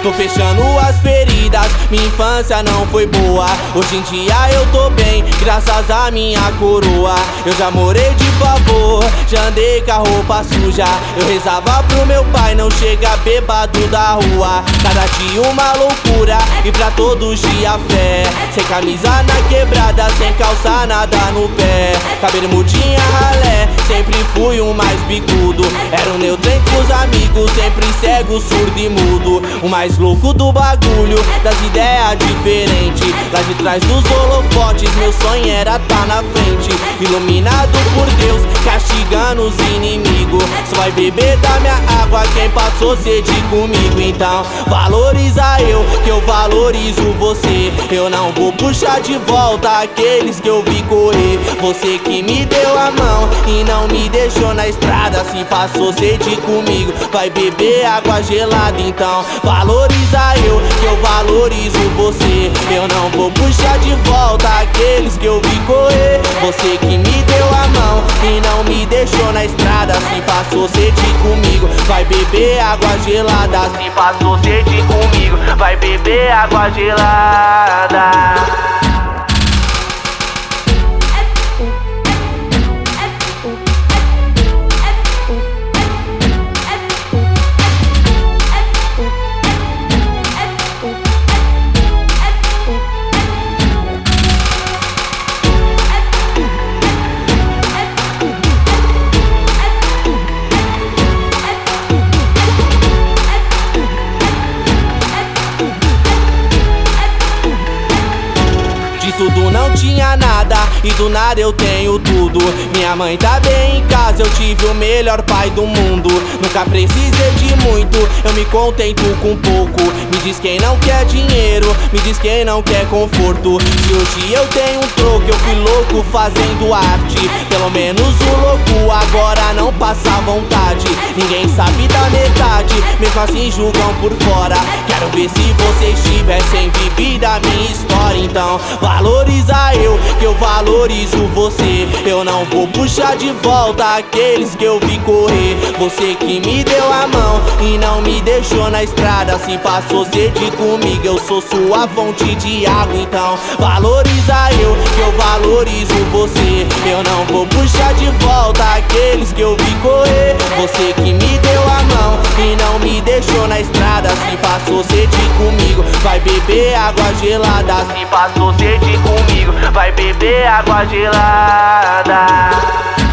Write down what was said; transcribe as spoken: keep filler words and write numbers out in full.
tô fechando as feridas. Minha infância não foi boa, hoje em dia eu tô bem, graças à minha coroa. Eu já morei de favor, já andei com a roupa suja. Eu rezava pro meu pai não chegar bêbado da rua. Cada dia uma loucura e pra todos dia fé. Sem camisa na quebrada, sem calça nada no pé. Cabelo mudinha ralé, sempre fui o mais bicudo. Era o neutro entre os amigos, sempre cego, surdo e mudo. O mais louco do bagulho, das ideias diferentes. Lá de trás dos holofotes, meu sonho era tá na frente. Iluminado por Deus, castigando os inimigos. Só vai beber da minha água quem passou sede comigo. Então valoriza eu, que eu valorizo você. Eu não vou puxar de volta aqueles que eu vi correr. Você que me deu a mão e não me deixou na estrada. Se passou sede comigo, vai beber água gelada. Então valoriza eu, que eu valorizo você. Eu não vou puxar de volta aqueles que eu vi correr. Você que me deu a mão e não me deixou na estrada. Se passou sede comigo, vai beber água gelada. Se passou sede comigo, vai beber água gelada. De tudo não tinha nada e do nada eu tenho tudo. Minha mãe tá bem em casa, eu tive o melhor pai do mundo. Nunca precisei de muito, eu me contento com pouco. Me diz quem não quer dinheiro, me diz quem não quer conforto. Se hoje eu tenho um troco, eu fui louco fazendo arte. Pelo menos o louco agora não passa vontade. Ninguém sabe da metade, mesmo assim julgam por fora. Quero ver se vocês tivessem vivido a minha história. Então valoriza eu, que eu valorizo você. Eu não vou puxar de volta aqueles que eu vi correr. Você que me deu a mão e não me deixou na estrada. Se passou sede comigo, eu sou sua fonte de água. Então valoriza eu, que eu valorizo você. Eu não vou puxar de volta aqueles que eu vi correr. Você que me deu a mão e não me deixou na estrada. Se passou sede comigo, vai beber água gelada. Se passou sede comigo, vai beber água gelada.